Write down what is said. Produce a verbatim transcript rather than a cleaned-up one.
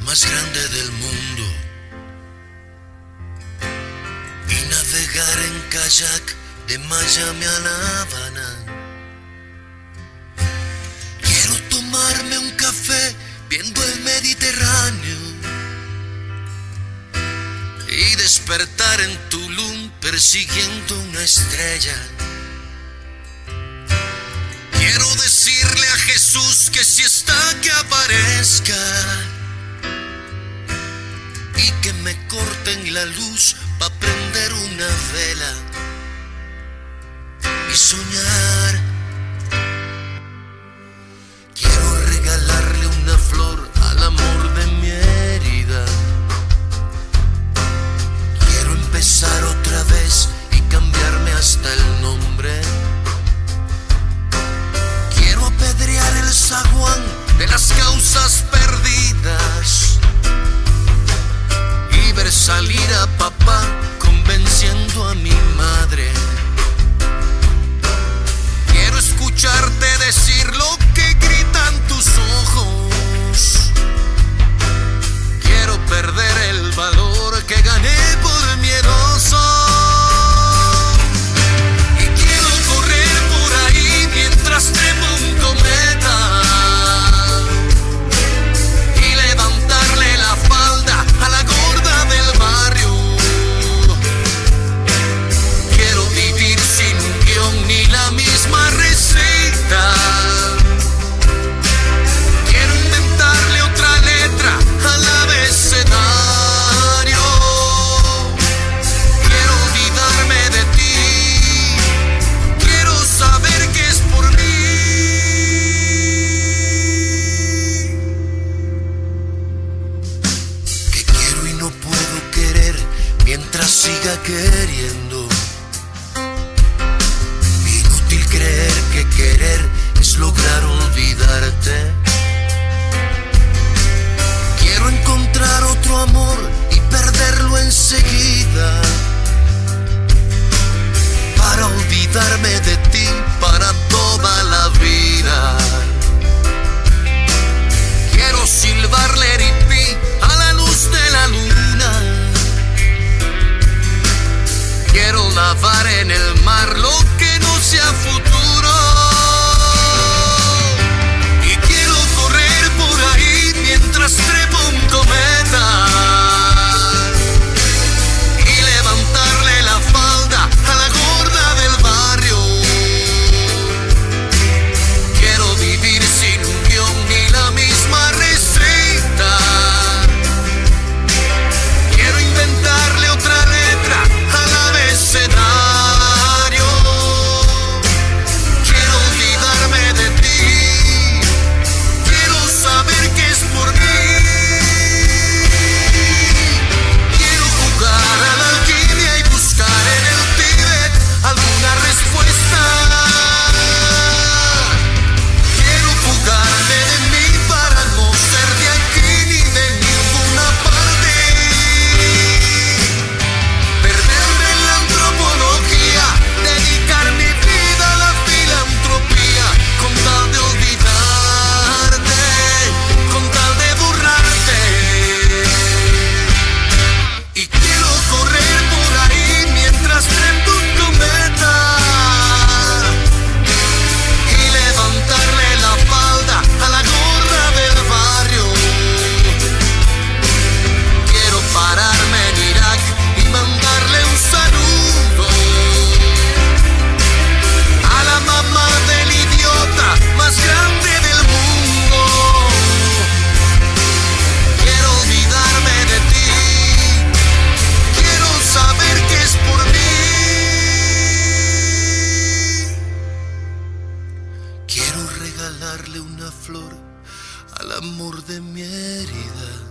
más grande del mundo y navegar en kayak de Miami a La Habana. Quiero tomarme un café viendo el Mediterráneo y despertar en Tulum persiguiendo una estrella. Quiero decirle a Jesús que si está que aparezca y que me corten la luz pa' prender una vela y soñar. Quiero regalarle una flor al amor de mi herida. Quiero empezar otra vez y cambiarme hasta el nombre. Quiero apedrear el zaguán de las causas perdidas y ver salir a papá convenciendo a mi madre. Quiero escucharte decir lo que gritan tus ojos. Quiero perder el valor que gané por miedoso. Y quiero correr por ahí mientras trepo un cometa y levantarle la falda a la gorda del barrio. Quiero vivir sin guión ni la misma receta. Quiero inventarle otra letra al abecedario. Quiero olvidarme de ti. Quiero saber que es por mí. Que quiero y no puedo querer mientras siga queriendo. Inútil creer que querer es lograr olvidarte. Quiero encontrar otro amor y perderlo enseguida, para olvidarme de ti para toda la vida. Quiero silbarle ripi a la luz de la luna. Quiero lavar en el mar lo que no sea futuro. Y quiero correr por ahí mientras trepo un cometa y levantarle la falda a la gorda del barrio. Quiero vivir sin un guión ni la misma receta. Quiero inventarle otra letra al abecedario. Quiero olvidarme de ti. Quiero saber que es por mí. Quiero jugar a la alquimia y buscar en el Tíbet alguna respuesta. Quiero fugarme de mí para no ser de aquí ni de ninguna parte. Perderme en la antropología, dedicar mi vida a la filantropía, con tal de olvidarte, con tal de borrarte. Y quiero correr por ahí mientras trepo un cometa y levantarle la falda a la gorda del barrio. Quiero pararme en Irak y mandarle un saludo a la mamá del idiota más grande del mundo. Quiero olvidarme de ti. Quiero saber que es por mí. Quiero regalarle una flor al amor de mi herida.